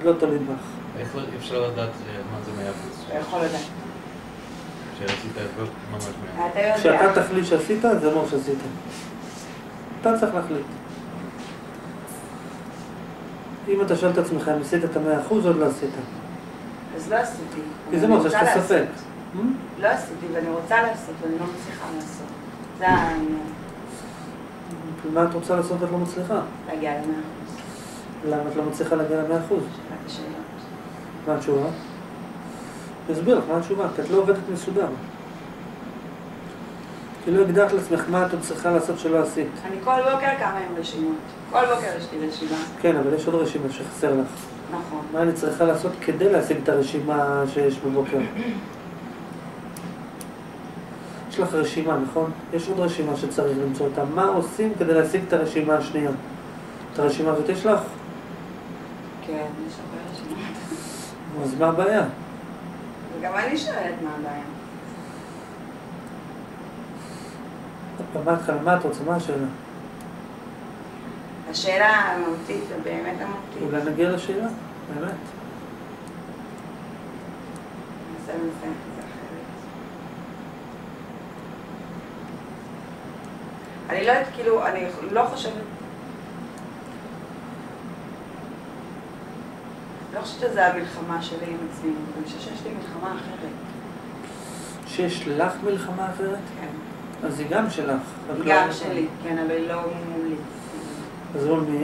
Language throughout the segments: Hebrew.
לא תולי בך. איך אפשר לדעת מה זה 100%? אתה יכול לדעת. שעשית הכל ממש 100%. אתה יודע. כשאתה תחליט שעשית, זה אומר שעשית. אתה צריך להחליט. אם אתה שואל את עצמך, אם עשית את 100% או עוד לא עשית? אז לא עשיתי. כי זה אומר שיש לך ספק. לא עשיתי ואני רוצה לעשות ואני לא מצליחה לעשות. זה העניין. מה את רוצה לעשות ואת לא מצליחה? להגיע ל-100%. למה את לא מצליחה להגיע ל-100%? רק השאלות. מה התשובה? תסביר לך מה התשובה, כי את לא עובדת מסודר. כי לא הגדרת לעצמך מה את עוד צריכה לעשות שלא עשית. אני כל בוקר קמה עם רשימות. כל בוקר יש לי רשימה. כן, אבל יש עוד רשימה שחסר לך. נכון. מה אני צריכה לעשות כדי להשיג את הרשימה שיש בבוקר? יש לך רשימה, נכון? יש עוד רשימה שצריך למצוא אותה. מה עושים כדי להשיג את הרשימה השנייה? את הרשימה הזאת יש לך? כן, יש הרבה רשימות. אז מה הבעיה? וגם אני שואלת מה הבעיה. מה את רוצה? מה השאלה? השאלה המהותית, באמת המהותית. אולי נגיע לשאלה, באמת. ננסה לנסות את זה אחרת. אני לא יודעת, כאילו, אני לא חושבת... לא חושבת שזה המלחמה שלי עם עצמי, אני חושבת שיש לי מלחמה אחרת. שיש לך מלחמה אחרת? כן. אז היא גם שלך. היא גם שלי, כן, אבל היא לא מולי. אז מול מי?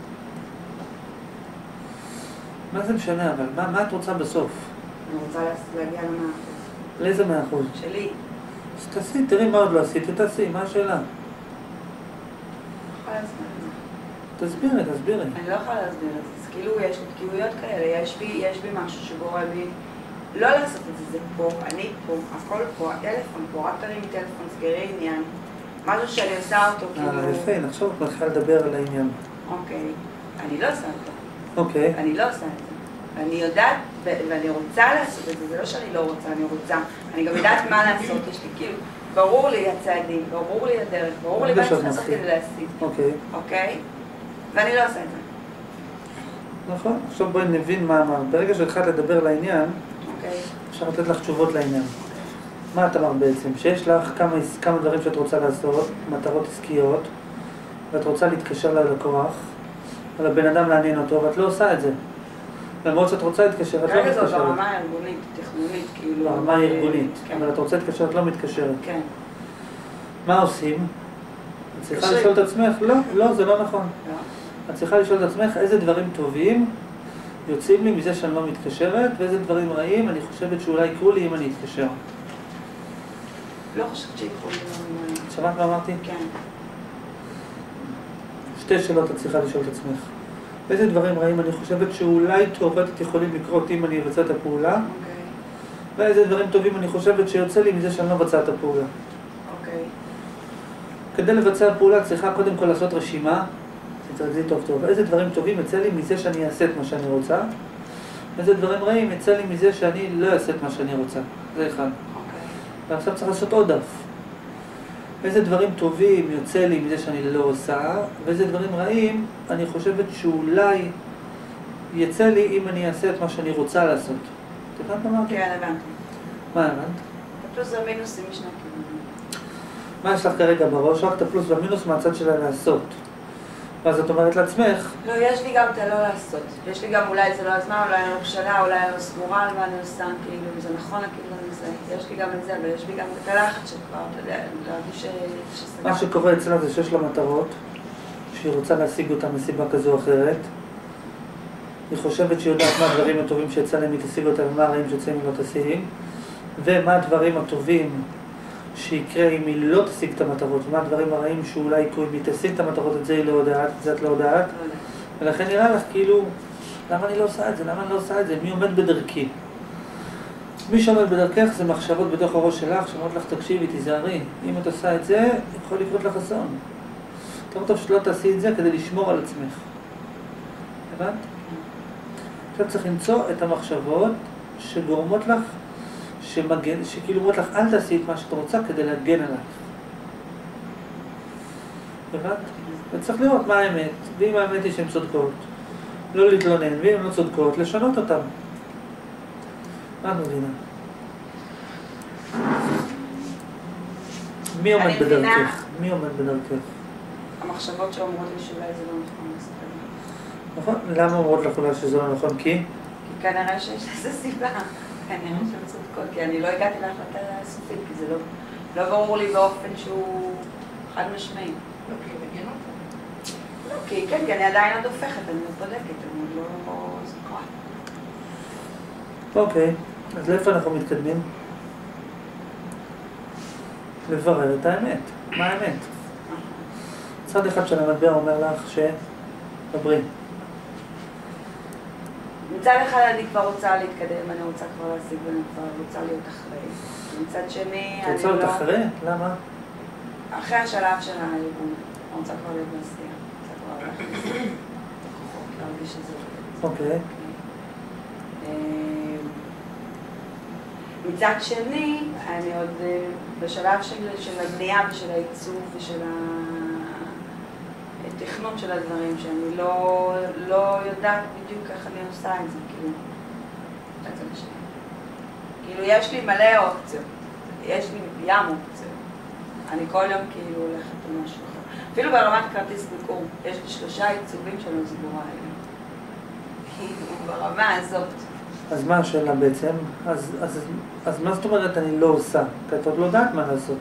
מה זה משנה, אבל מה את רוצה בסוף? אני רוצה להגיע ל-100%. לאיזה 100%? שלי. אז תעשי, תראי מה עוד לא עשית, תעשי, מה השאלה? יכולה להסביר את זה. תסבירי. אני לא יכולה להסביר את זה, אז כאילו יש לי תקיעויות כאלה, יש בי משהו שגורם לי לא לעשות את זה, זה פה, אני פה, הכל פה, הטלפון פה, רק תרימי טלפון, סגרי עניין, משהו שאני עושה אותו כאילו... יפה, נחשוב, את מתחילה לדבר על העניין. אוקיי, אני לא עושה אותו. אוקיי. אני לא עושה את זה. אני יודעת, ואני רוצה לעשות את זה, זה לא שאני לא רוצה, אני רוצה. אני גם יודעת מה לעשות, יש לי כאילו, ברור לי הצעדים, ברור לי הדרך, ברור לי מה צריך לעשות כדי להשיג. אוקיי. אוקיי? ואני לא עושה את זה. נכון, עכשיו בואי נבין מה אמרת. ברגע שהתחלת לדבר לעניין, אפשר לתת לך תשובות לעניין. מה את אמרת בעצם? שיש לך כמה דברים שאת רוצה לעשות, מטרות עסקיות, ואת רוצה להתקשר ללקוח, על הבן אדם לעניין אותו, ואת לא עושה את זה. למרות שאת רוצה להתקשר, את לא מתקשרת. כרגע זאת ברמה הארגונית, תכנונית, כאילו... ברמה הארגונית, אבל את רוצה להתקשר, את לא מתקשרת. כן. מה עושים? את צריכה לשאול את עצמך? לא, זה לא נכון. לא. את צריכה לשאול את עצמך איזה דברים טובים יוצאים לי מזה שאני לא מתקשרת, ואיזה דברים רעים אני חושבת שאולי יקרו לי אם אני אתקשר. לא חושבת שיקרו לי דברים רעים. שמעת מה אמרתי? כן. שתי שאלות את צריכה לשאול את עצמך. איזה דברים רעים אני חושבת שאולי תיאורטית יכולים לקרות אם אני אבצע את הפעולה, אוקיי. ואיזה דברים טובים אני חושבת שיוצא לי מזה שאני לא מבצע את הפעולה. אוקיי. כדי לבצע פעולה צריכה קודם כל לעשות רשימה, תתרכזי טוב. איזה דברים טובים יצא לי מזה שאני אעשה את מה שאני רוצה, איזה דברים רעים יצא לי מזה שאני לא אעשה את מה שאני רוצה. זה אחד. אוקיי. ועכשיו צריך לעשות עוד דף. איזה דברים טובים יוצא לי מזה שאני לא עושה, ואיזה דברים רעים אני חושבת שאולי יצא לי אם אני אעשה את מה שאני רוצה לעשות. את הבנת מה אמרתי? כן, הבנתי. מה הבנת? הפלוס והמינוסים משני כיוונים. מה יש לך כרגע בראש? רק את הפלוס והמינוס מהצד שלה לעשות. ואז את אומרת לעצמך... לא, יש לי גם את הלא לעשות. יש לי גם אולי זה לא הזמן, אולי אני לא בשלה, אולי אני לא סגורה על מה אני עושה, כאילו, אם זה נכון לכיוון הזה. יש לי גם את זה, אבל יש לי גם את הלחץ שכבר, אתה יודע, להרגיש שסגר. מה שקורה אצלה זה שיש לה מטרות, שהיא רוצה להשיג אותה מסיבה כזו או אחרת. היא חושבת שהיא יודעת מה הדברים הטובים שיצא להם היא תשיג אותה ומה הרעים שיצא אם היא לא תשיג. ומה הדברים הטובים שיקרה אם היא לא תשיג את המטרות, ומה הדברים הרעים שאולי יקרו אם היא תשיג את המטרות, את זה היא לא יודעת, את זה את לא יודעת. ולכן נראה לך כאילו, למה אני לא עושה את זה? למה אני לא עושה את זה? מי עומד בדרכי? מי שעומד בדרכך זה מחשבות בתוך הראש שלך, שאומרות לך תקשיבי, תיזהרי. אם את עושה את זה, יכול לקרות לך אסון. יותר טוב שלא תעשי את זה כדי לשמור על עצמך. הבנת? עכשיו צריך למצוא את המחשבות שגורמות לך, שכאילו אומרות לך, אל תעשי את מה שאת רוצה כדי להגן עליך. הבנת? וצריך לראות מה האמת, ואם האמת היא שהן צודקות, לא להתלונן, ואם הן לא צודקות, לשנות אותן. מה את מבינה? מי עומד בדרכך? מי עומד בדרכך? המחשבות שאומרות לי שאולי זה לא נכון לעשות את זה. נכון? למה אומרות לך אולי שזה לא נכון? כי? כי כנראה שיש לזה סיבה. כנראה שהן צודקות, כי אני לא הגעתי להחלטה הסופית, כי זה לא ברור לי באופן שהוא חד משמעי. לא, כי הוא מגן אותה. לא, כי כן, כי אני עדיין עוד הופכת, אני עוד בודקת, אני עוד לא זוכרת. אוקיי, אז לאיפה אנחנו מתקדמים? לברר את האמת. מה האמת? צד אחד של המטבע אומר לך שדברי. מצד אחד אני כבר רוצה להתקדם, אני רוצה כבר להשיג ואני כבר רוצה להיות אחרי. מצד שני, את רוצה להיות אחרי? למה? אחרי השלב של הארגון. אני רוצה כבר להיות בעשייה. רוצה כבר להכניס לקוחות, להרגיש שזה עובד. אוקיי. מצד שני, אני עוד בשלב של הבנייה ושל העיצוב ושל התכנון של הדברים, שאני לא יודעת בדיוק איך אני עושה את זה, כאילו, כאילו יש לי מלא אופציות, יש לי ים אופציות, אני כל יום כאילו הולכת על משהו אחר. אפילו ברמת כרטיס ביקור, יש לי 3 עיצובים שלא סגורה עליהם, כאילו ברמה הזאת. אז מה השאלה בעצם? אז מה זאת אומרת אני לא עושה? כי את עוד לא יודעת מה לעשות.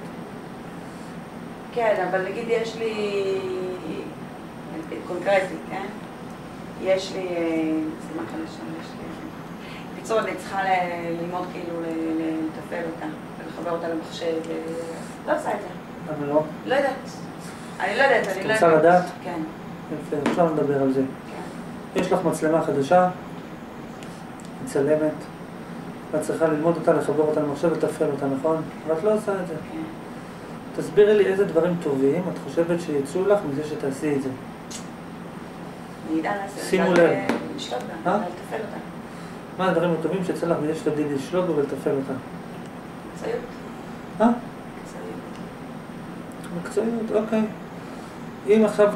כן, אבל נגיד יש לי, קונקרטי, כן? יש לי, סימן חדשה, יש לי, בקיצור אני צריכה ללמוד כאילו לתפעל אותה, ולחבר אותה למחשב, לא עושה את זה. למה לא? לא יודעת. אני לא יודעת, אני לא יודעת. רוצה לדעת? כן. יפה, עכשיו נדבר על זה. כן. יש לך מצלמה חדשה, מצלמת, ואת צריכה ללמוד אותה, לחבר אותה למחשב ולתפעל אותה, נכון? ואת לא עושה את זה. כן. תסבירי לי איזה דברים טובים את חושבת שיצאו לך מזה שתעשי את זה. אני אדע לעשות. שימו לב. לשלוט בה, לתפעל אותה. מה הדברים הטובים שיצא לך מזה שתדעי לשלוט בו ולתפעל אותה? מקצועיות. מקצועיות, אוקיי. אם עכשיו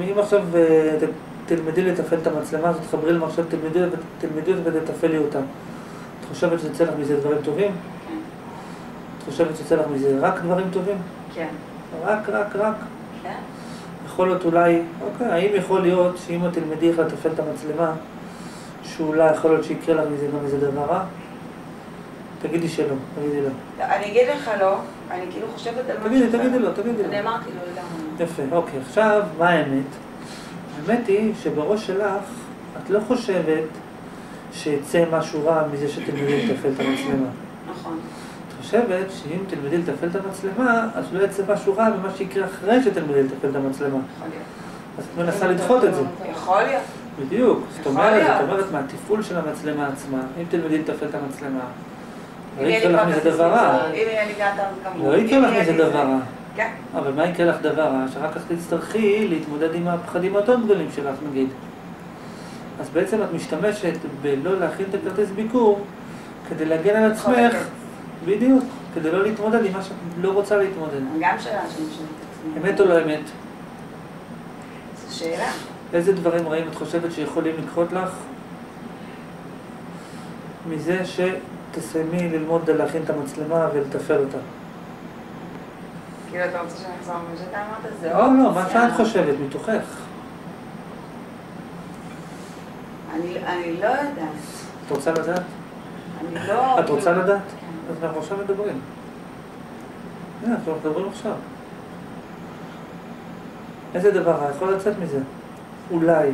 תלמדי לתפעל את המצלמה הזאת, תחברי למחשב, תלמדי ותתפעלי אותה. את חושבת שיצא לך מזה דברים טובים? כן. את חושבת שיצא לך מזה רק דברים טובים? כן. רק. כן. יכול להיות אולי, אוקיי, האם יכול להיות שאם את תלמדי איך לתפעל את המצלמה, שאולי יכול להיות שיקרה לך מזה גם איזה דבר רע? תגידי שלא, תגידי לא. אני אגיד לך לא, אני כאילו חושבת על משהו. תגידי לא. אני אמרתי לו לגמרי. יפה, אוקיי, עכשיו, מה האמת? האמת היא שבראש שלך, את לא חושבת שיצא משהו רע מזה שתלמדי לתפעל את המצלמה. נכון. את חושבת שאם תלמדי לתפעל את המצלמה, אז לא יצא משהו רע במה שיקרה אחרי שתלמדי לתפעל את המצלמה. יכול להיות. אז את מנסה לדחות את זה. יכול להיות. בדיוק. זאת יכול להיות. אומרת מהתפעול של המצלמה עצמה, אם תלמדי לתפעל את המצלמה, לא אם יקרה לך מזה דבר רע. אם יהיה לי גאטה גמור. לא יקרה לך מזה דבר רע. כן. אבל מה יקרה לך דבר רע? שאחר כך תצטרכי להתמודד עם הפחדים היותר גדולים שלך, נגיד. אז בעצם את משתמשת בלא להכין את הכרטיס ביקור כדי להגן על עצמך, בדיוק, כדי לא להתמודד עם מה שאת לא רוצה להתמודד. גם שאלה שאני שואלת את עצמי. אמת או לא אמת? זו שאלה. איזה דברים רעים את חושבת שיכולים לקרות לך מזה שתסיימי ללמוד להכין את המצלמה ולתפעל אותה? כאילו אתה רוצה שאני אחזור ממה שאתה אמרת? זה לא, מה שאת חושבת מתוכך? אני לא יודעת. את רוצה לדעת? אני לא... את רוצה לדעת? כן. אז אנחנו עכשיו מדברים. אנחנו מדברים עכשיו. איזה דבר יכול לצאת מזה? אולי.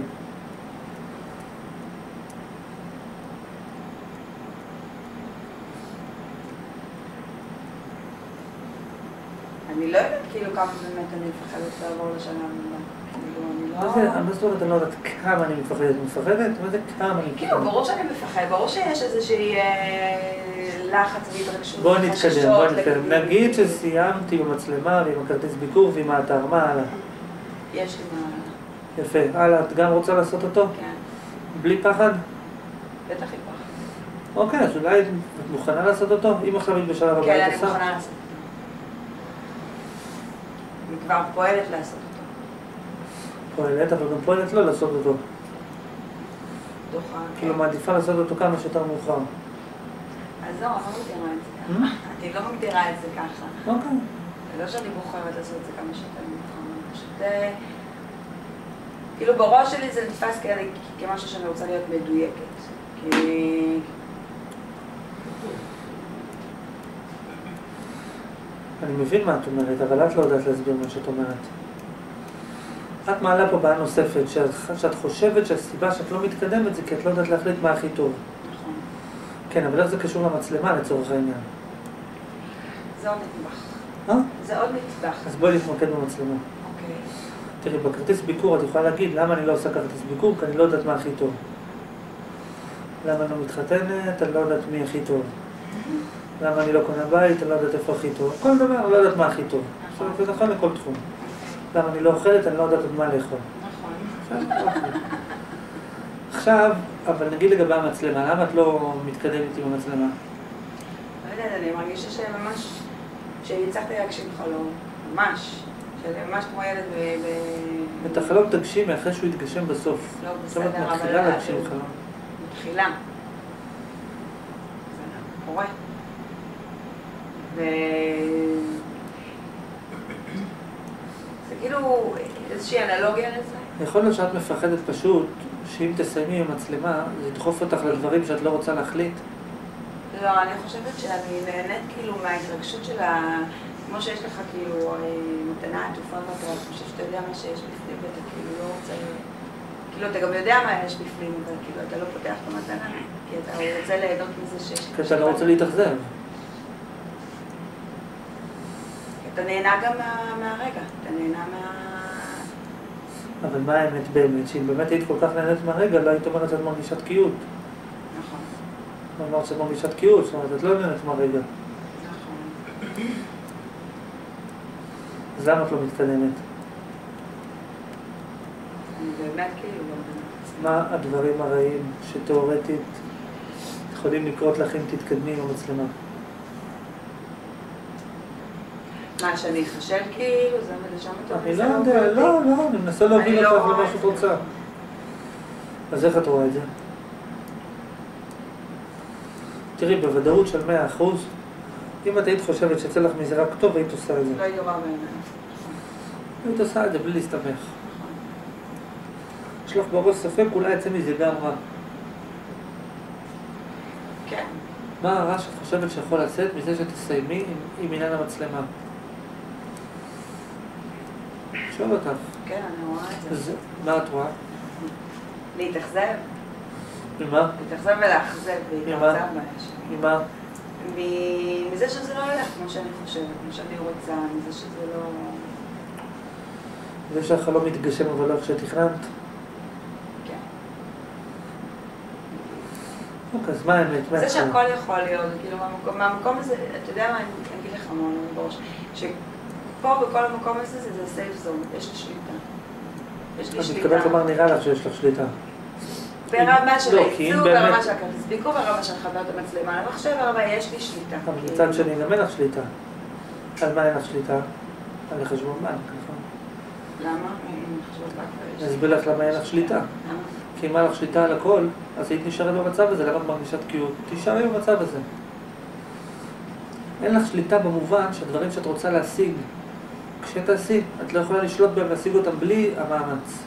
אני לא יודעת כאילו כמה באמת אני מפחדת לעבור לשנה הבאה. כאילו אני לא... מה זאת אומרת, אני לא יודעת כמה אני מפחדת. מפחדת? מה זה כמה אני מפחדת? כאילו, ברור שאני מפחד, ברור שיש איזושהי לחץ והתרגשות. בואי נתקדם. נגיד שסיימתי עם המצלמה ועם הכרטיס ביקור ועם האתר, מה הלאה? יש לי מה... יפה. הלאה, את גם רוצה לעשות אותו? כן. בלי פחד? בטח עם פחד. אוקיי, אז אולי את מוכנה לעשות אותו? אם עכשיו היא בשלב הבא, כן, את אני עושה? מוכנה לעשות אותו. אני כבר פועלת לעשות אותו. פועלת, אבל גם פועלת לא לעשות אותו. דוחה. כאילו מעדיפה לעשות אותו כמה שיותר מאוחר. אז לא, אני לא מגדירה את זה ככה. אני לא מגדירה את זה ככה. אוקיי. זה לא שאני בוחרת לעשות את זה כמה שיותר מאוחר. פשוט... כאילו בראש שלי זה נתפס כמשהו שאני רוצה להיות מדויקת. כי... אני מבין מה את אומרת, אבל את לא יודעת להסביר מה שאת אומרת. את מעלה פה בעיה נוספת, שאת חושבת שהסיבה שאת לא מתקדמת זה כי את לא יודעת להחליט מה הכי טוב. נכון. כן, אבל איך זה קשור למצלמה לצורך העניין? זה עוד נטבח. זה עוד נטבח. אז בואי נתמקד במצלמה. אוקיי. תראי, בכרטיס ביקור את יכולה להגיד למה אני לא עושה כרטיס ביקור, כי אני לא יודעת מה הכי טוב. למה אני לא מתחתנת, אני לא יודעת מי הכי טוב. למה אני לא קונה בית, אני לא יודעת איפה הכי טוב. כל דבר, אני לא יודעת מה הכי טוב. זה נכון לכל תחום. למה אני לא אוכלת, אני לא יודעת עוד מה לאכול. נכון. עכשיו, אבל נגיד לגבי המצלמה, למה את לא מתקדמת עם המצלמה? לא יודעת, אני מרגישה שממש, שהצלחתי להגשים חלום, ממש, ממש כמו ילד את החלום תגשימי אחרי שהוא יתגשם בסוף. לא, בסדר, אבל... עכשיו את מתחילה להגשים חלום. מתחילה. זה קורה. זה כאילו איזושהי אנלוגיה לזה. יכול להיות שאת מפחדת פשוט, שאם תסיימי עם המצלמה, זה ידחוף אותך לדברים שאת לא רוצה להחליט. לא, אני חושבת שאני נהנית כאילו מההתרגשות של כמו שיש לך כאילו מתנה עטופה ואתה חושב שאתה יודע מה שיש בפנים ואתה כאילו לא רוצה... כאילו אתה גם יודע מה יש בפנים, אבל כאילו אתה לא פותח את המתנה, כי אתה רוצה ליהנות מזה שיש... כי אתה לא רוצה להתאכזב. אתה נהנה גם מהרגע, אתה נהנה אבל מה האמת באמת? שאם באמת היית כל כך נהנית מהרגע, לא היית אומרת שאת מרגישת תקיעות. נכון. אמרת שאת מרגישת תקיעות, זאת אומרת, את לא נהנית מהרגע. נכון. אז למה את לא מתקדמת? אני באמת כאילו לא מבינה. מה הדברים הרעים שתיאורטית יכולים לקרות לך אם תתקדמי עם המצלמה? מה, שאני אחשל כאילו? זה לשם אתה אני לא יודע, לא, אני מנסה להוביל אותך למה שאת רוצה. אז איך את רואה את זה? תראי, בוודאות של 100%, אם את היית חושבת שיצא לך מזה רק טוב, היית עושה את זה. לא יגמר בעיניי. היית עושה את זה בלי להסתמך. יש לך בראש ספק, אולי יצא מזה גם רע. כן. מה הרע שאת חושבת שיכול לצאת מזה שתסיימי עם עניין המצלמה? שואל אותך. כן, אני רואה את זה. מה את רואה? להתאכזב. ממה? להתאכזב ולאכזב, להתאכזב מהשני. ממה? מזה שזה לא ילך כמו שאני חושבת, כמו שאני רוצה, מזה שזה לא... זה שהחלום מתגשם אבל לא איך שתכננת? כן. אוקיי, אז מה האמת? זה שהכל יכול להיות, כאילו מהמקום הזה, אתה יודע מה, אני אגיד לך המון בראש, שפה בכל המקום הזה זה סייף זון, יש לי שליטה. יש לי שליטה. את מתכוונת לומר נראה לך שיש לך שליטה. ברמה של הייצוג, ברמה של הכרטיס ביקור, ברמה של חבר את המצלמה למחשב, ברמה יש לי שליטה. אבל מצד שני, גם אין לך שליטה. על מה אין לך שליטה? על חשבון בנק, נכון? למה? חשבון בנק. אני אסביר לך למה אין לך שליטה. למה? כי אם היה לך שליטה על הכל, אז היית נשארת במצב הזה, למה את מרגישה תקיעות? תישארי במצב הזה. אין לך שליטה במובן שהדברים שאת רוצה להשיג, כשתעשי, את לא יכולה לשלוט בהם, להשיג אותם בלי המאמץ.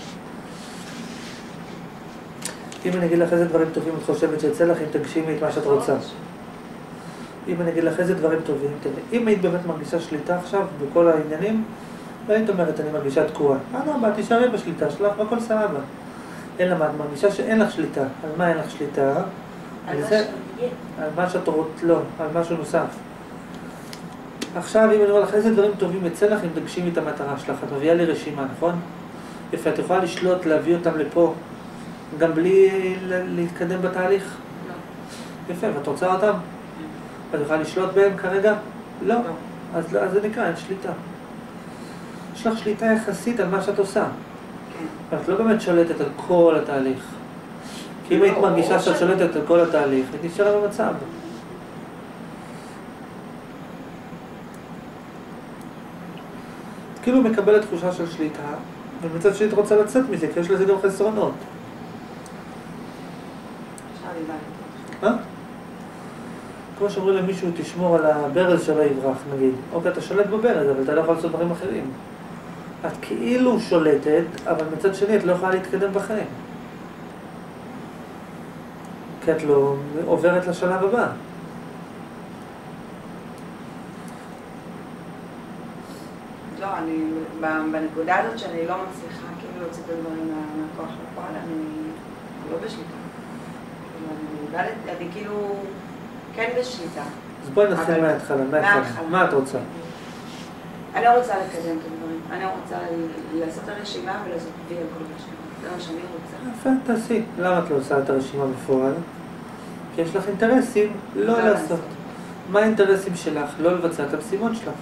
אם אני אגיד לך איזה דברים טובים את חושבת שיצא לך אם תגשימי את מה שאת רוצה. אם אני אגיד לך איזה דברים טובים, אם היית באמת מרגישה שליטה עכשיו בכל העניינים, לא היית אומרת אני מרגישה תקועה. לא, תישארי בשליטה שלך והכל סבבה. אלא מה, את מרגישה שאין לך שליטה. על מה אין לך שליטה? על מה שאת רוצה, לא, על משהו נוסף. עכשיו אם אני אומר לך איזה דברים טובים יצא לך אם תגשימי את המטרה שלך, את מביאה לי רשימה, נכון? יפה, את יכולה לשלוט, להביא אותם לפה, גם בלי להתקדם בתהליך? לא. יפה, ואת רוצה אותם? את יכולה לשלוט בהם כרגע? לא. אז זה נקרא, אין שליטה. יש לך שליטה יחסית על מה שאת עושה. כן. את לא באמת שולטת על כל התהליך. כי אם היית מרגישה שאת שולטת על כל התהליך, היית נשארה במצב. את כאילו מקבלת תחושה של שליטה, ומצד שליט רוצה לצאת מזה, כי יש לזה גם חסרונות. עכשיו הבנתי. מה? כמו שאומרים למישהו, תשמור על הברז שלא יברח, נגיד. אוקיי, אתה שולט בברז, אבל אתה לא יכול לעשות דברים אחרים. את כאילו שולטת, אבל מצד שני את לא יכולה להתקדם בחיים. כי את לא עוברת לשלב הבא. לא, אני, בנקודה הזאת שאני לא מצליחה כאילו להוציא את הדברים מהכוח לפועל, אני לא בשליטה. אני כאילו כן בשליטה. אז בואי נתחיל מההתחלה, מה את רוצה? אני לא רוצה לקדם את הדברים. אני רוצה לעשות הרשימה ולעשות וי על כל רשימה. זה מה שאני רוצה. יפה, תעשי. למה את לא עושה את הרשימה בפועל? כי יש לך אינטרסים לא לעשות. מה האינטרסים שלך? לא לבצע את המשימות שלך.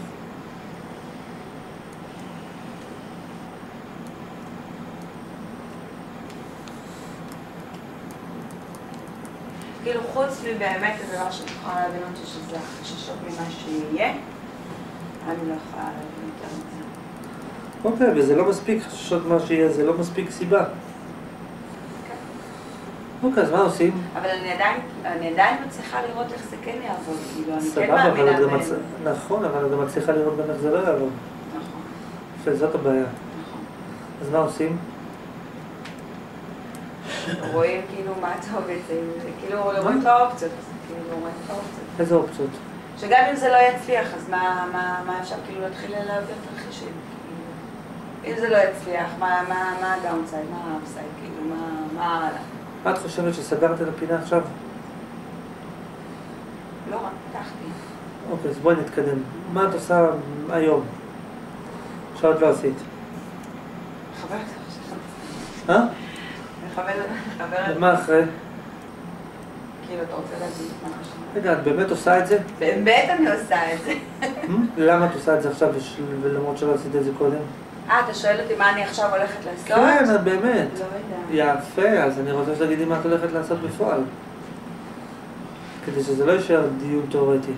כאילו חוץ מבאמת הדבר שאני יכולה להבין אותי שזה החששות ממה שיהיה, אני לא יכולה להבין יותר מזה. אוקיי, וזה לא מספיק חששות מה שיהיה, זה לא מספיק סיבה. אוקיי, אז מה עושים? אבל אני עדיין מצליחה לראות איך זה כן יעבוד, כאילו, אני כן מאמינה בהם. נכון, אבל את גם מצליחה לראות גם איך זה לא יעבוד. נכון. וזאת הבעיה. נכון. אז מה עושים? רואים כאילו מה טוב בעצם, כאילו רואים את האופציות, איזה אופציות? שגם אם זה לא יצליח, אז מה אפשר כאילו להתחיל להעביר תרחישים? אם זה לא יצליח, מה הדאונסייד, מה האפסייד, כאילו, מה הלאה? את חושבת שסגרת את הפינה עכשיו? לא, רק פתחתי. אוקיי, אז בואי נתקדם. מה את עושה היום? שעוד לא עשית. מחברת עכשיו. מחברת. ומה אחרי? כאילו, אתה רוצה להגיד מה חשוב? רגע, את באמת עושה את זה? באמת אני עושה את זה. למה את עושה את זה עכשיו ולמרות שלא עשית את זה קודם? אתה שואל אותי מה אני עכשיו הולכת לעשות? כן, את באמת. לא יודע. יפה, אז אני רוצה שתגידי מה את הולכת לעשות בפועל. כדי שזה לא יישאר דיון תיאורטי.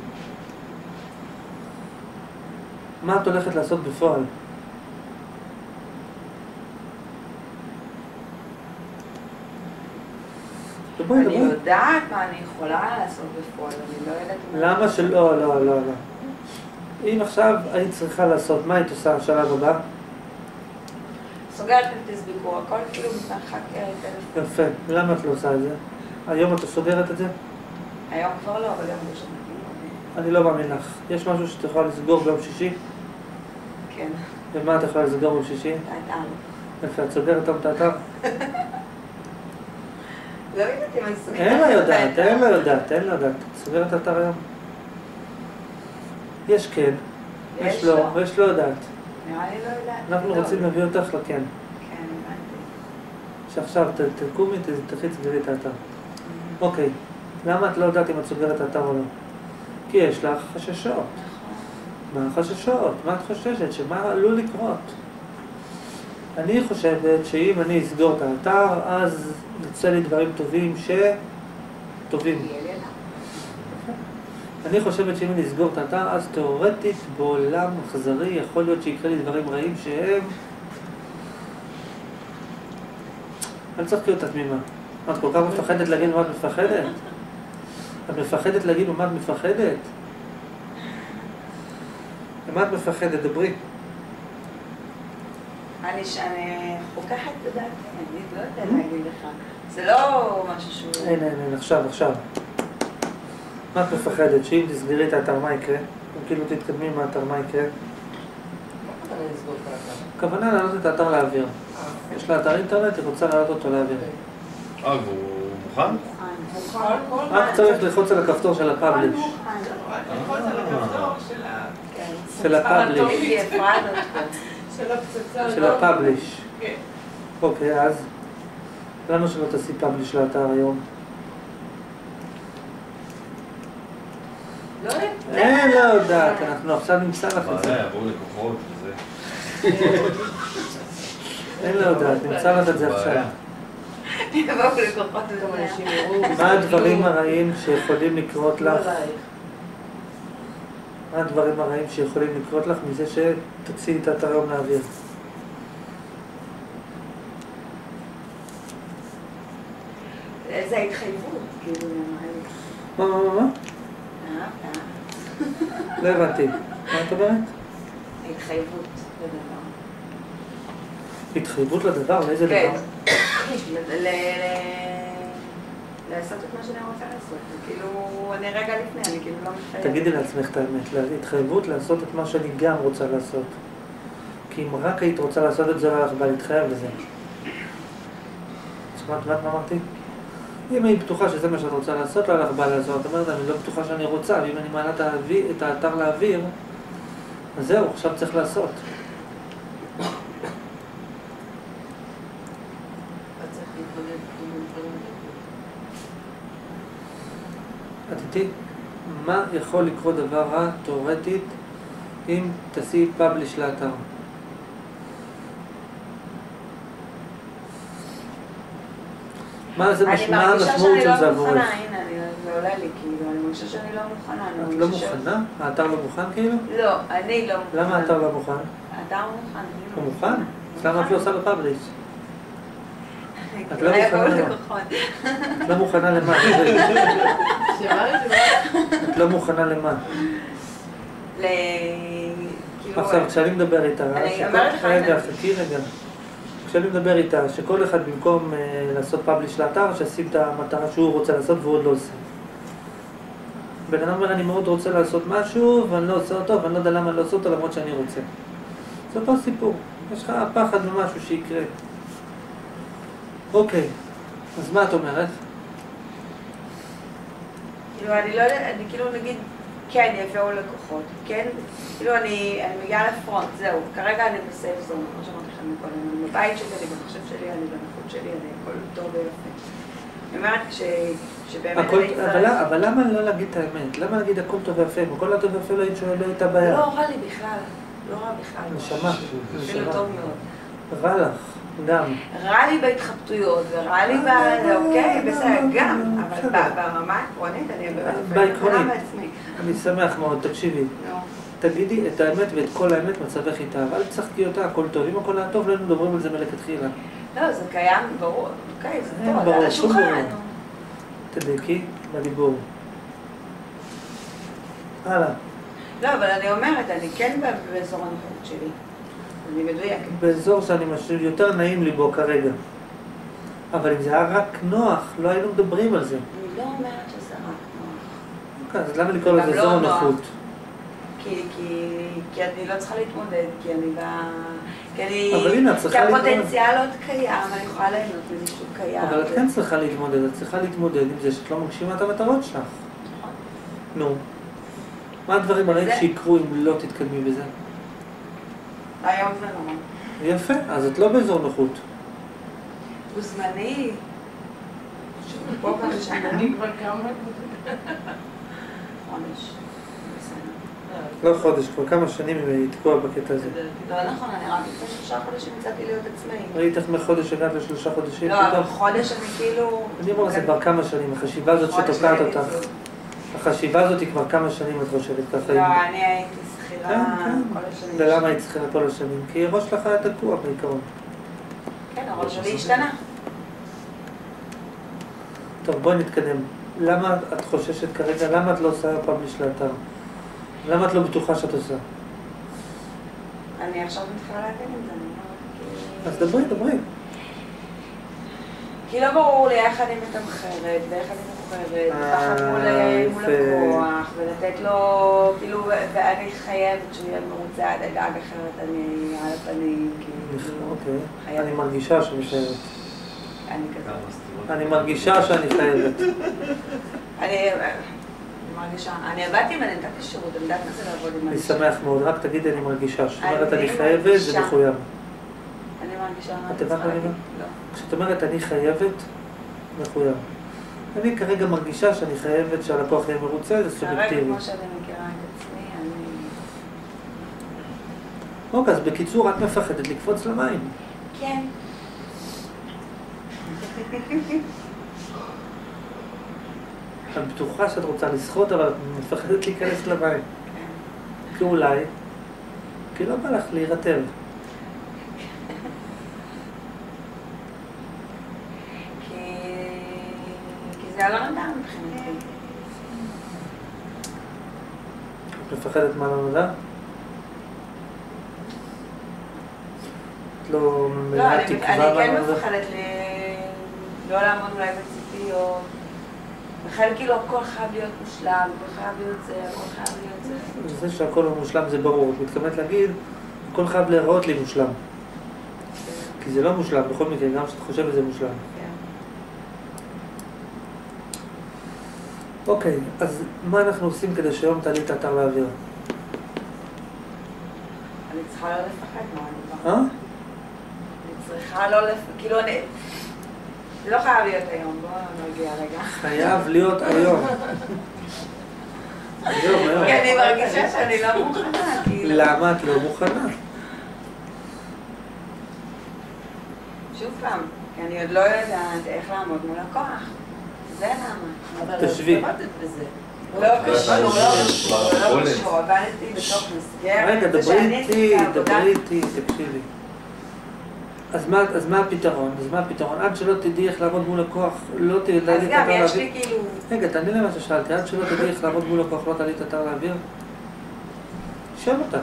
מה את הולכת לעשות בפועל? אני יודעת מה אני יכולה לעשות בפועל, אני לא יודעת מה... למה שלא? לא. אם עכשיו היית צריכה לעשות, מה היית עושה השלב הבא? סוגרת כרטיס ביקור, הכל כאילו מתרחק טלפון. יפה, למה את לא עושה את זה? היום את סוגרת את זה? היום כבר לא, אבל גם ראשון. אני לא מאמין לך. יש משהו שאת יכולה לסגור ביום שישי? כן. ומה את יכולה לסגור ביום שישי? את האתר. יפה, את סוגרת את האתר? לא יודעת אם אני סוגרת. אין לה יודעת. את סוגרת את האתר היום? יש כן, יש לא, ויש לא יודעת. נראה לי לא יודעת. אנחנו רוצים להביא אותך לכן. כן, הבנתי. שעכשיו תקומי, תלכי תסגרי את האתר. אוקיי, למה את לא יודעת אם את סוגרת את האתר או לא? כי יש לך חששות. מה החששות? מה את חוששת? שמה עלול לקרות? אני חושבת שאם אני אסגור את האתר, אז יצא לי דברים טובים טובים. אני חושבת שאם אני אסגור את האתר, אז תיאורטית בעולם אכזרי יכול להיות שיקרה לי דברים רעים שהם... אני צריך להיות תמימה. את כל כך מפחדת להגיד מה את מפחדת? את מפחדת להגיד מה את מפחדת? למה את מפחדת? דברי. אני חוקחת את דעתי, אני לא יודעת להגיד לך. זה לא משהו שהוא... אין, עכשיו. מה את מפחדת? שאם תסגרי את האתר, מה יקרה? אם כאילו תתקדמי מהאתר, מה יקרה? הכוונה להעלות את האתר לאוויר. יש לה אתר אינטרנט, היא רוצה להעלות אותו לאוויר. והוא מוכן? מוכן. רק צריך ללחוץ על הכפתור של הפאבליש. ללחוץ על הכפתור של הפאבליש. של הפאבליש. אוקיי, אז? למה שלא תעשי פאבליש לאתר היום? לא יודעת. אין, לא יודעת, אנחנו עכשיו נמצא לך את זה. יבואו לקוחות וזה. אין, לא יודעת, נמצא לך את זה עכשיו. יבואו לקוחות וזה. מה הדברים הרעים שיכולים לקרות לך? מה הדברים הרעים שיכולים לקרות לך מזה שתוציאי את האתר היום לאוויר? איזה התחייבות. כאילו נראה לי. מה? אה? לא הבנתי. מה את אומרת? התחייבות לדבר. התחייבות לדבר? לאיזה דבר? כן. לעשות את מה שאני רוצה לעשות. כאילו, אני רגע לפני, אני כאילו לא מתחייבת. תגידי לעצמך את האמת, התחייבות לעשות את מה שאני גם רוצה לעשות. כי אם רק היית רוצה לעשות את זה, לא לך בא להתחייב לזה. שמעת מה אמרתי? אם היית בטוחה שזה מה שאת רוצה לעשות, לא לך בא לעשות. זאת אומרת, אני לא בטוחה שאני רוצה, ואם אני מעלה את האתר לאוויר, אז זהו, עכשיו צריך לעשות. את איתי? מה יכול לקרות דבר רע, תיאורטית, אם תעשי פאבליש לאתר? מה זה משמעות של זה עבורך? הנה, זה עולה לי, כאילו, אני מרגישה שאני לא מוכנה. את לא מוכנה? האתר לא מוכן כאילו? לא, אני לא מוכנה. למה האתר לא מוכן? האתר מוכן. הוא מוכן? אז למה את לא עושה בפאבליש? את לא מוכנה למה? את לא מוכנה למה? את לא מוכנה למה? עכשיו, כשאני מדבר איתה, רגע, חכי רגע. כשאני מדבר איתה, שכל אחד במקום לעשות פאבליש לאתר, שישים את המטרה שהוא רוצה לעשות והוא עוד לא עושה. בן אדם אומר, אני מאוד רוצה לעשות משהו, ואני לא עושה אותו, ואני לא יודע למה אני לא עושה אותו, למרות שאני רוצה. זה אותו סיפור. יש לך פחד ממשהו שיקרה. אוקיי, אז מה את אומרת? כאילו, אני לא יודעת, אני כאילו נגיד, כן, יביאו לקוחות, כן? כאילו, אני מגיעה לפרונט, זהו, כרגע אני בסייף זון, כמו שאמרתי לכם מקודם, אני בבית שלי, אני במחשב שלי, אני בנוחות שלי, אני הכל טוב ויפה. אני אומרת שבאמת אני צריך... אבל למה לא להגיד את האמת? למה להגיד הכל טוב ויפה? הכל טוב ויפה לא הייתה בעיה. לא רע לי בכלל, לא רע בכלל. נשמה. אפילו טוב מאוד. רע לך, גם. רע לי בהתחבטויות, ורע לי זה אוקיי, בסדר, גם, אבל ברמה העקרונית אני באמת יכולה בעצמי. אני שמח מאוד, תקשיבי. תגידי את האמת ואת כל האמת מצבך איתה, אבל תשחקי אותה, הכל טוב. אם הכל היה טוב, לא היינו מדברים על זה מלכתחילה. לא, זה קיים, ברור, אוקיי, זה טוב, זה על השולחן. תדייקי בדיבור. הלאה. לא, אבל אני אומרת, אני כן באזור הנוחות שלי. אני מדויקת. באזור שאני יותר נעים לי בו כרגע. אבל אם זה היה רק נוח, לא היינו מדברים על זה. אני לא אומרת שזה רק נוח. אז למה לקרוא לזה אזור הנוחות? כי אני לא צריכה להתמודד, כי אני אבל הנה, את צריכה להתמודד. כי הפוטנציאל עוד קיים, אני יכולה ליהנות מזה שהוא קיים. אבל את כן צריכה להתמודד, את צריכה להתמודד עם זה שאת לא מגשימה את המטרות שלך. נכון. נו. מה הדברים הרעים שיקרו אם לא תתקדמי בזה? היום זה לא. יפה, אז את לא באזור נוחות. הוא זמני. פה כמה שאני כבר כמה? חודש. לא חודש, כבר כמה שנים היא תקוע בקטע הזה. לא נכון, אני רק לפני 3 חודשים הצעתי להיות עצמאי. ראית איך מחודש הגעת ל3 חודשים? לא, אבל חודש אני כאילו... אני אומר, זה כבר כמה שנים, החשיבה הזאת שתוקעת אותך. החשיבה הזאת היא כבר כמה שנים את חושבת ככה. לא, אני הייתי שכירה כל השנים. ולמה היית שכירה כל השנים? כי הראש שלך היה תקוע בעיקרון. כן, הראש שלי השתנה. טוב, בואי נתקדם. למה את חוששת כרגע? למה את לא עושה פאבליש לאתר? למה את לא בטוחה שאת עושה? אני עכשיו מתחילה להבין את זה, אני אז דברי. כי לא ברור לי איך אני מתמחרת, ואיך אני מוכרת, ותחת מול הכוח, ולתת לו, כאילו, ואני חייבת שהוא יהיה מרוצה עד הדאג, אחרת אני על הפנים, כאילו... אוקיי, אני מרגישה שאני חייבת. אני כזה. אני מרגישה שאני חייבת. אני מרגישה, אני עבדתי ואני נתתי שירות, אני יודעת מה זה לעבוד עם אנשים. אני שמח מאוד, רק תגידי אני מרגישה, זאת אומרת אני חייבת, זה מחויב. אני מרגישה מה את הבנת לי? לא. כשאת אומרת אני חייבת, מחויב. אני כרגע מרגישה שאני חייבת שהלקוח יהיה מרוצה, זה סובייקטיבי. כרגע כמו שאני מכירה את עצמי, אני... אוקיי, אז בקיצור את מפחדת לקפוץ למים. כן. את בטוחה שאת רוצה לשחות, אבל את מפחדת להיכנס למים. כי אולי, כי לא בא לך להירטב. כי זה לא נדם, מבחינתי. את מפחדת מה לא נודע? את לא לא, מלאה אני תקווה מה כן לא נודע? מפחדת לא לעמוד אולי בציפיות. בכלל כאילו הכל חייב להיות מושלם, הכל חייב להיות זה, הכל חייב להיות זה. זה שהכל לא מושלם זה ברור. את מתכוונת להגיד, הכל חייב להיראות לי מושלם. כי זה לא מושלם, בכל מקרה, גם כשאת חושבת זה מושלם. כן. אוקיי, אז מה אנחנו עושים כדי שהיום תעלי את האתר לאוויר? אני צריכה לא לפחד מה אני אה? אני צריכה לא כאילו אני... זה לא חייב להיות היום, בואו נרגיע רגע. חייב להיות היום. היום. כי אני מרגישה שאני לא מוכנה, כאילו. למה את לא מוכנה? שוב פעם, כי אני עוד לא יודעת איך לעמוד מול הכוח. זה למה. תשבי. לא קשור, עבדתי בתוך מסגרת. רגע, דברי איתי, תקשיבי. אז מה הפתרון? עד שלא תדעי איך לעמוד מול הכוח, לא תדעי את אז האתר גם, לאוויר. יש לי כאילו... רגע, תעני למה ששאלתי, עד שלא תדעי איך לעמוד מול הכוח, לא תעלי את האתר לאוויר? שואל אותך.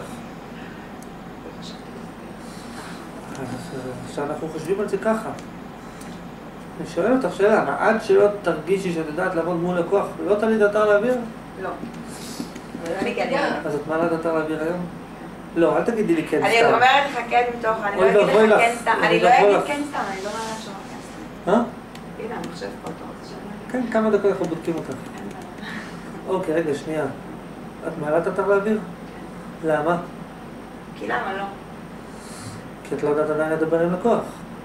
עכשיו אנחנו חושבים על זה ככה. אני שואל אותך שאלה, עד שלא תרגישי שאת יודעת לעמוד מול הכוח, לא תעלי את האתר לאוויר? לא. אני כן יודעת. אז את מעלה את האתר לאוויר היום? לא, אל תגידי לי כן סתם. אני אומרת לך כן מתוך, אני לא אגיד לך כן סתם, אני לא אגיד כן סתם, אני לא מעלה שם כן סתם. הנה, המחשב פה, אתה רוצה שאני... כן, כמה דקות אנחנו בודקים אותך. אוקיי, רגע, שנייה. את מעלה את האתר לאוויר? למה? כי למה לא? כי את לא יודעת עדיין לדבר עם לקוח.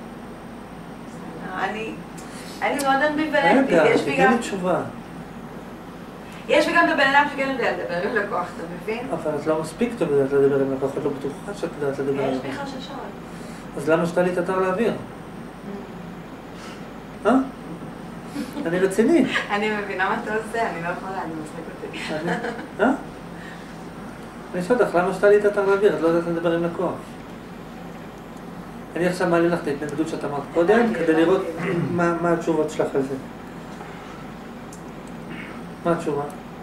אני מאוד אמביוולנטית, רגע, יש בי תגידי גם... לי תשובה. יש בי גם את הבן אדם שכן יודע לדבר עם לקוח, אתה מבין? אבל את לא מספיק טוב יודעת לדבר עם לקוח, את לא בטוחה שאת יודעת לדבר עם יש בי לקוח. חששות. אז למה שתעלי את האתר לאוויר? אני רציני. אני מבינה מה אתה עושה, אני לא יכולה, אני מצחיק אותי. אני שואל אותך, למה שתעלי את האתר לאוויר? את לא יודעת לדבר עם לקוח. אני עכשיו מעלה לך את ההתנגדות שאת אמרת קודם, כדי לראות מה התשובות שלך על זה. מה התשובה?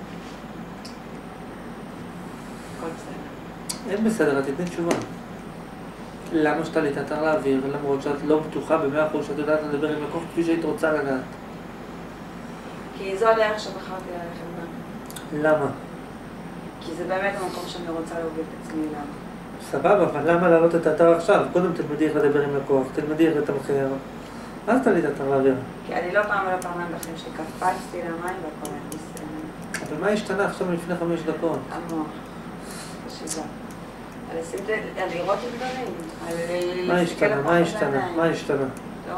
הכל בסדר. אין בסדר, את תתני תשובה. למה שתעלי את האתר לאוויר, למרות שאת לא בטוחה ב100% שאת יודעת לדבר עם לקוח כפי שהיית רוצה לדעת? כי זו הדרך שבחרתי ללכת בה. למה? כי זה באמת המקום שאני רוצה להוביל את עצמי אליו. סבבה, אבל למה להעלות את האתר עכשיו? קודם תלמדי איך לדבר עם לקוח, תלמדי איך לתמחר, אז תעלי את האתר לאוויר. כי אני לא פעם ולא פעמיים בחיים שלי קפצתי למים והכל היה בסדר. אבל מה השתנה עכשיו לפני 5 דקות? המוח. חשיבה. על לראות את דברים. מה השתנה? מה השתנה? מה השתנה? לא?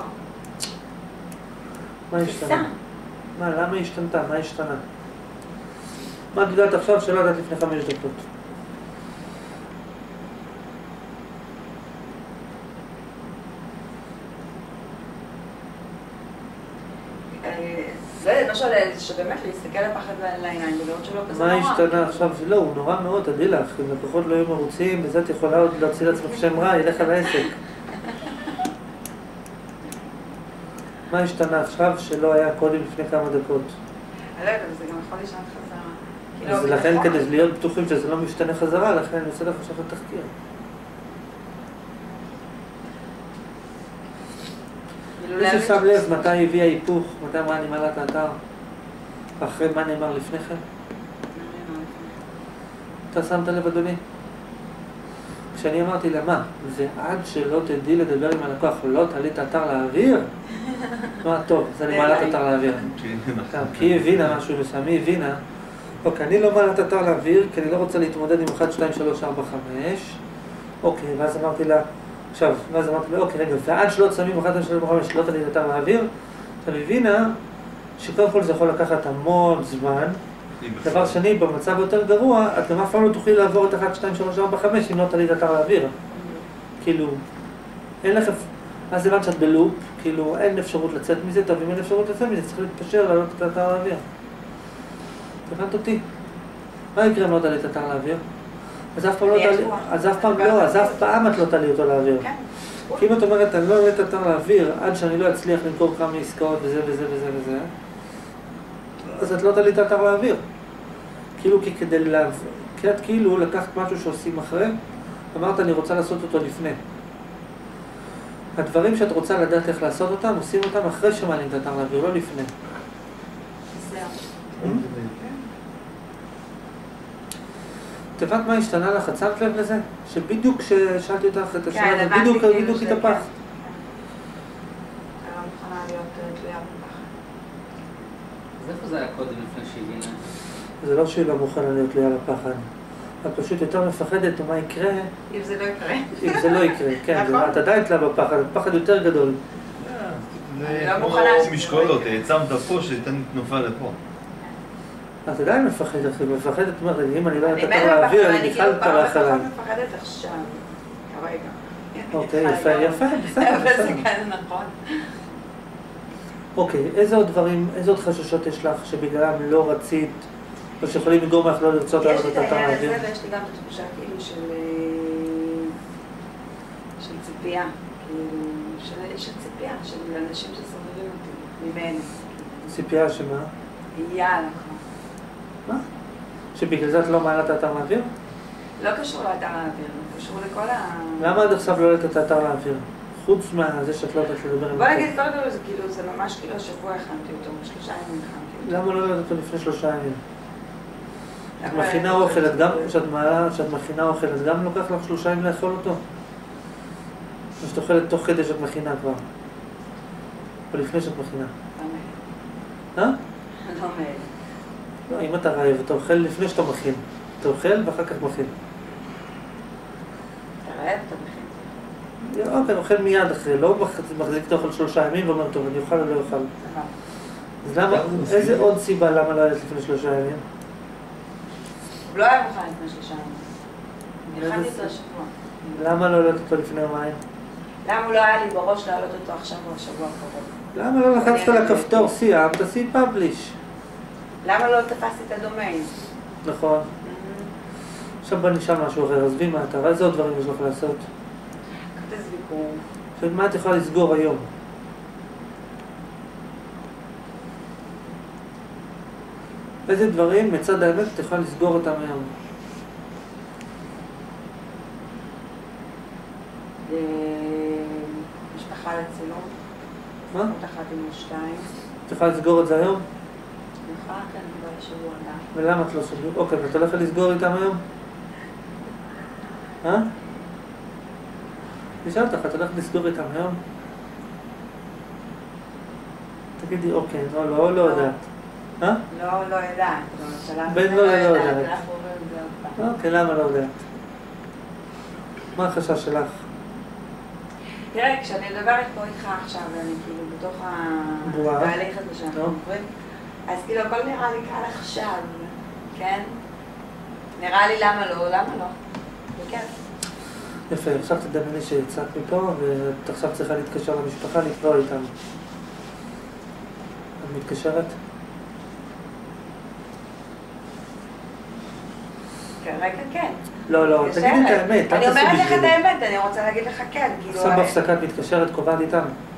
מה תפיסה. השתנה? מה, למה השתנתה? מה השתנה? מה את יודעת עכשיו שלא יודעת לפני 5 דקות? לא יודעת, משהו שבאמת להסתכל לפחד לעיניים ולראות שלא כזה מה נורא. השתנה עכשיו? לא, הוא נורא מאוד, תדעי לך, אם לקוחות לא יהיו מרוצים, בזה את יכולה עוד להוציא לעצמך שם רע, ילך על העסק. מה השתנה עכשיו שלא היה קודם לפני כמה דקות? אני לא יודעת, זה גם יכול להישנות חזרה. אז לכן כדי להיות בטוחים שזה לא משתנה חזרה, לכן אני עושה לך עכשיו את התחקיר. מישהו שם לב מתי הביא ההיפוך, מתי אמרה אני מעלה את האתר? אחרי מה נאמר לפני כן? אתה שמת לב אדוני? כשאני אמרתי לה מה? ועד שלא תדעי לדבר עם הלקוח לא תעלי את האתר לאוויר? מה טוב, אז אני מעלה את האתר לאוויר. כי היא הבינה משהו מסוים, היא הבינה אוקיי, אני לא מעלה את האתר לאוויר כי אני לא רוצה להתמודד עם 1, 2, 3, 4, 5 אוקיי, ואז אמרתי לה אוקיי רגע, ועד שלא שמים 1, 2, 3, 4, 5 לא תעלי את האתר לאוויר עכשיו הבינה שקודם כל זה יכול לקחת המון זמן דבר שני, במצב יותר גרוע, את גם אף פעם לא תוכלי לעבור את 1, 2, 3, 4, 5 אם לא תעלי את האתר לאוויר. כאילו, אין לך... אז הבנת שאת בלופ, כאילו, אין אפשרות לצאת מזה, טוב, אם אין אפשרות לצאת מזה, צריך להתפשר לעלות את האתר לאוויר. הבנת אותי? מה יקרה אם לא תעלי את האתר לאוויר? אז אף פעם לא תעלי... אז אף פעם את לא תעלי אותו לאוויר. כי אם את אומרת, אני לא אעלה את האתר לאוויר עד שאני לא אצליח למכור כמה עסקאות וזה וזה וזה וזה, אז את לא תעלי את האתר לאוויר. כאילו כי את כאילו לקחת משהו שעושים אחרי, אמרת אני רוצה לעשות אותו לפני. הדברים שאת רוצה לדעת איך לעשות אותם, עושים אותם אחרי שמעלים את האתר לאוויר, לא לפני. את הבנת מה השתנה לך? את שמת לב לזה? שבדיוק כששאלתי אותך את השאלה הזאת, בדיוק התהפכת. אני לא מוכנה להיות תלויה בפחד. אז איפה זה היה קודם לפני שהבינה? זה לא שהיא לא מוכנה להיות תלויה בפחד. את פשוט יותר מפחדת מה יקרה. אם זה לא יקרה. אם זה לא יקרה, כן. את עדיין תלויה בפחד, הפחד יותר גדול. אני לא כמו מוכנה. משקולות, העצמת פה שתיתן תנופה לפה. את עדיין מפחדת, אחי, מפחדת, אומרת, אם אני לא אני אתן לאוויר, אני בכלל תלך עליי. אני מפחדת עכשיו, כרגע. אוקיי, יפה, בסדר. אבל זה כאן נכון. אוקיי, איזה עוד חששות יש לך שבגללם לא רצית, או שיכולים לגרום לך לא לרצות לעלות את האתר לאוויר? יש לי את העניין הזה ויש לי גם את התחושה כאילו של ציפייה, כאילו של ציפייה, של אנשים שסובבים אותי, ממני. ציפייה שמה? יאללה כבר. מה? שבגלל זה את לא מעלה את האתר לאוויר? לא קשור לאתר האוויר, קשור לכל למה עד עכשיו לא העלית את האתר לאוויר? חוץ מזה שאת לא יודעת לדבר עם בוא נגיד, קודם כל זה כאילו, זה ממש כאילו השבוע הכנתי אותו, 3 ימים הכנתי אותו. למה לא העלית אותו לפני 3 ימים? את מכינה אוכל, את גם, כשאת מכינה אוכל, את גם לוקח לך 3 ימים לאכול אותו? או שאת אוכלת תוך כדי שאת מכינה כבר? או לפני שאת מכינה? לא אה? מעל. לא, אם אתה רעב, אתה אוכל לפני שאתה מכין. אתה אוכל ואחר כך מכין. אתה רעב, אתה מכין. אוקיי, אוכל מיד אחרי, לא מחזיק את האוכל 3 ימים ואומר, טוב, אני אוכל או לא אוכל. אז למה, איזה עוד סיבה למה לא העלית לפני 3 ימים? הוא לא היה מוכן לפני 3 ימים. הכנתי אותו השבוע. למה לא העלית אותו לפני יומיים? למה הוא לא היה לי בראש להעלות אותו עכשיו או השבוע הקרוב? למה לא לחצת על הכפתור סיימת, תעשי פאבליש? למה לא תפסתי את הדומיין? נכון. עכשיו בוא נשאל משהו אחר, עזבי מה אתה, איזה עוד דברים יש לך לעשות? כרטיס ביקור. מה את יכולה לסגור היום? איזה דברים מצד האמת את יכולה לסגור אותם היום? משפחה לצילום. מה? עוד אחת עם 2. את יכולה לסגור את זה היום? נוכל כאן בשבוע הבא. ולמה את לא סוגרת? אוקיי, ואת הולכת לסגור איתם היום? נשאל אותך, את הולכת לסגור איתם היום? תגידי אוקיי, לא יודעת. לא יודעת. בין לא יודעת. אנחנו אומרים את זה עוד פעם. אוקיי, למה לא יודעת? מה החשש שלך? תראה, כשאני מדברת פה איתך עכשיו, ואני כאילו בתוך התהליך הזה שאנחנו עוברים, אז כאילו הכל נראה לי קל עכשיו, כן? נראה לי למה לא, וכן. יפה, עכשיו תדמייני שיצאת מפה, ואת עכשיו צריכה להתקשר למשפחה, לקבוע איתם. את מתקשרת? כרגע כן. לא, תגידי את האמת. אני אומרת לך את האמת, אני רוצה להגיד לך כן. עכשיו בהפסקה את מתקשרת, קובעת איתם?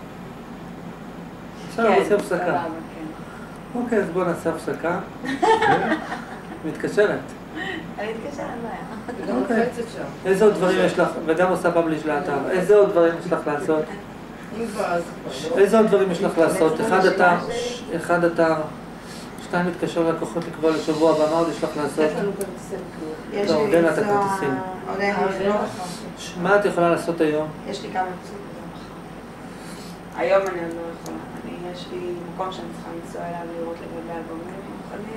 עכשיו נעשה הפסקה. אוקיי, אז בואו נעשה הפסקה. מתקשרת. אני מתקשרת, מה? וגם מפצת שם. איזה עוד דברים יש לך, וגם עושה פאבליש לאתר, איזה עוד דברים יש לך לעשות? איזה עוד דברים יש לך לעשות? 1 אתר, 2 מתקשר לקוחות לקבוע לשבוע הבא, מה עוד יש לך לעשות? יש לא, לי עוד אין לה את לנסוע... הכרטיסים. עוד אין לי לנסוע. מה את יכולה לעשות היום? יש לי כמה פצועים מחר. היום אני עוד לא יכולה. יש לי מקום שאני צריכה לנסוע אליו לראות לגבי אלבומים מיוחדים.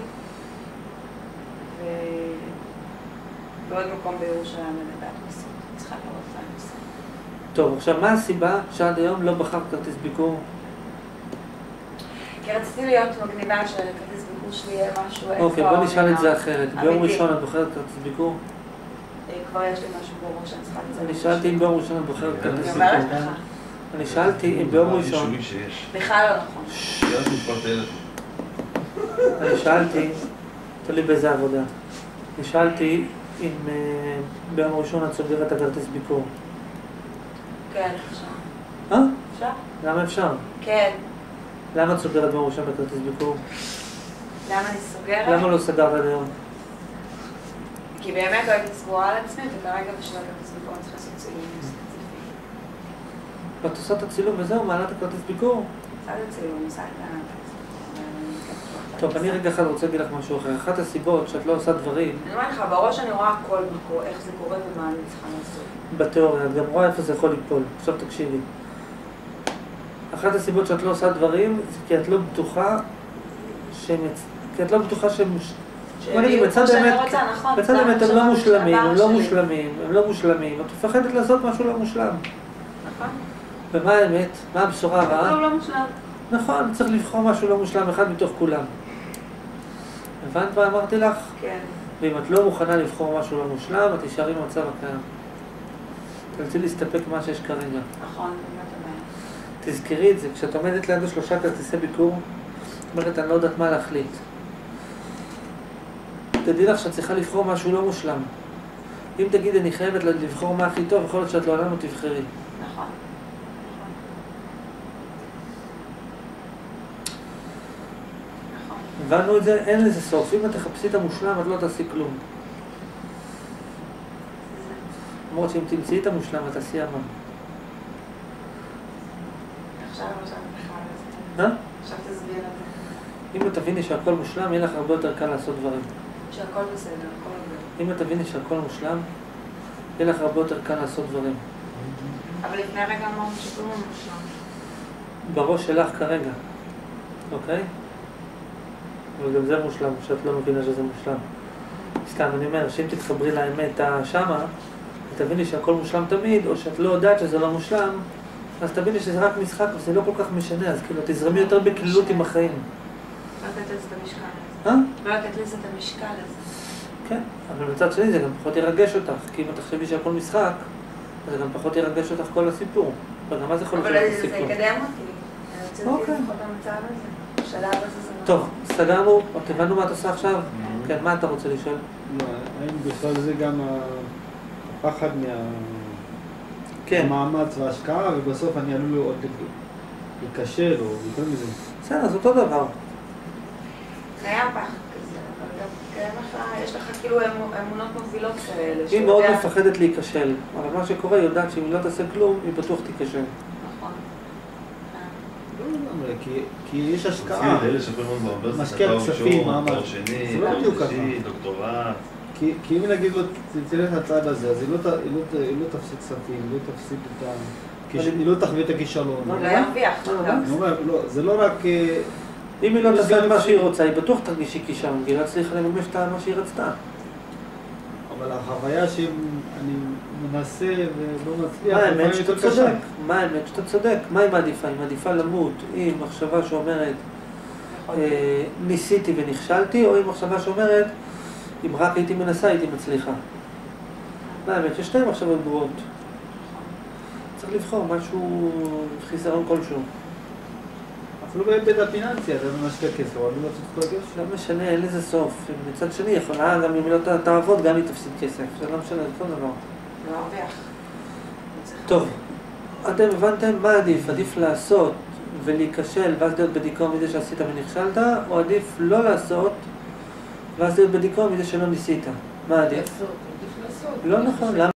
ועוד מקום בירושלים לדעת מסות. צריכה לראות את הנושא. טוב, עכשיו מה הסיבה שעד היום לא בחרת כרטיס ביקור? כי רציתי להיות מגניבה שכרטיס ביקור שלי יהיה משהו איפה. אוקיי, בוא נשאל את זה אחרת. ביום ראשון את בוחרת כרטיס ביקור? כבר יש לי משהו בראש שאני צריכה לצאת. אני שאלתי אם ביום ראשון את בוחרת כרטיס ביקור. אני אומרת לך. אני שאלתי אם ביום ראשון... בכלל לא נכון. אני שאלתי, תלוי באיזה עבודה. אני שאלתי אם ביום ראשון את סוגרת את הכרטיס ביקור. כן, אפשר. אפשר? למה אפשר? כן. למה את סוגרת ביום ראשון בכרטיס ביקור? למה אני סוגרת? למה לא סגרת עד היום? כי באמת לא הייתי סגורה על עצמי, וכרגע בשביל הכרטיס ביקור אני צריכה לעשות צילום ספציפי. ואת עושה את הצילום וזהו, מעלה את הכרטיס ביקור? עושה את הצילום, עושה את ה... טוב, אני רגע אחד רוצה להגיד לך משהו אחר. אחת הסיבות שאת לא עושה דברים... אני אומרת לך, בראש אני רואה הכל בקור, איך זה קורה ומה אני צריכה לעשות. בתיאוריה, את גם רואה איפה זה יכול ליפול. עכשיו תקשיבי. אחת הסיבות שאת לא עושה דברים זה כי את לא בטוחה שהם... כי את לא בטוחה שהם... בוא נגיד, בצד האמת הם לא מושלמים, הם לא מושלמים. את מפחדת לעשות משהו לא מושלם. נכון. ומה האמת? מה הבשורה הרעה? לא מושלם. נכון, צריך לבחור משהו לא מושלם אחד מתוך כולם. הבנת מה אמרתי לך? כן. ואם את לא מוכנה לבחור משהו לא מושלם, את תישארי במצב הקיים. תרצי להסתפק מה שיש כרגע. נכון, באמת הבעיה. תזכרי את זה, כשאת עומדת ליד 3 כרטיסי ביקור, אומרת, אני לא יודעת מה להחליט. תדעי לך שאת צריכה לבחור משהו לא מושלם. אם תגיד, אני חייבת לבחור מה הכי טוב, יכול להיות שאת לעולם לא תבחרי. נכון. הבנו את זה, אין לזה סוף. אם את תחפשי את המושלם, את לא תעשי כלום. למרות שאם תמצאי את המושלם, את תעשי אמן. עכשיו בכלל. עכשיו תסביר את זה. אם את תביני שהכל מושלם, יהיה לך הרבה יותר קל לעשות דברים. שהכל בסדר, הכל עובד. אם את תביני שהכל מושלם, יהיה לך הרבה יותר קל לעשות דברים. אבל לפני רגע אמרנו שכלום הוא מושלם. בראש שלך כרגע, אוקיי? אבל גם זה מושלם, שאת לא מבינה שזה מושלם. סתם, אני אומר, שאם תתחברי לאמת שמה, תביני שהכל מושלם תמיד, או שאת לא יודעת שזה לא מושלם, אז תביני שזה רק משחק, וזה לא כל כך משנה, אז כאילו, תזרמי יותר בקלילות עם החיים. לא לתת לזה את המשקל הזה. לא לתת לזה את המשקל הזה. כן, אבל בצד שני זה גם פחות ירגש אותך, כי אם את תחשבי שהכל משחק, אז זה גם פחות ירגש אותך כל הסיפור. וגם מה זה יכול אבל זה יקדם אותי. אני רוצה לפחות במצב הזה. בשלב הזה זה... טוב, סגרנו, הבנו מה את עושה עכשיו? כן, מה אתה רוצה לשאול? לא, האם בכלל זה גם הפחד מהמאמץ וההשקעה, ובסוף אני עלול עוד להיכשל או יותר מזה. בסדר, זה אותו דבר. קיים פחד כזה, אבל גם קיים לך, יש לך כאילו אמונות מובילות כאלה. היא מאוד מפחדת להיכשל, אבל מה שקורה, היא יודעת שאם היא לא תעשה כלום, היא בטוח תיכשל. נכון. כי יש השקעה. משקיע כספים, מאמץ. זה לא בדיוק ככה. דוקטורט. כי אם נגיד לו, תלך לצד הזה, אז היא לא תפסיד כספים, היא לא תפסיד את ה... היא לא תחווה את הכישלון. לא ירוויח. אני אומר, זה לא רק... אם היא לא תעשה את מה שהיא רוצה, היא בטוח תרגיש שהיא כישלון, כי היא לא צריכה לממש את מה שהיא רצתה. אבל החוויה שאני מנסה ולא מצליח, מה האמת שאתה צודק? מה האמת שאתה צודק? מה היא מעדיפה? היא מעדיפה למות עם מחשבה שאומרת ניסיתי ונכשלתי, או עם מחשבה שאומרת אם רק הייתי מנסה הייתי מצליחה. מה האמת? ששתיים מחשבות גרועות. צריך לבחור משהו, חיסרון כלשהו. אפילו בהיבט הפיננסי, אתה משקיע כסף, אבל לא תפסיד כל כסף. לא משנה, אין לזה סוף. מצד שני, יכולה גם אם היא לא תעבוד, גם היא תפסיד כסף. זה לא משנה, זה כל דבר. לא ירוויח. טוב, אתם הבנתם מה עדיף? עדיף לעשות ולהיכשל ואז להיות בדיכאון מזה שעשית ונכשלת, או עדיף לא לעשות ואז להיות בדיכאון מזה שלא ניסית? מה עדיף? לעשות, עדיף לעשות. לא נכון, למה?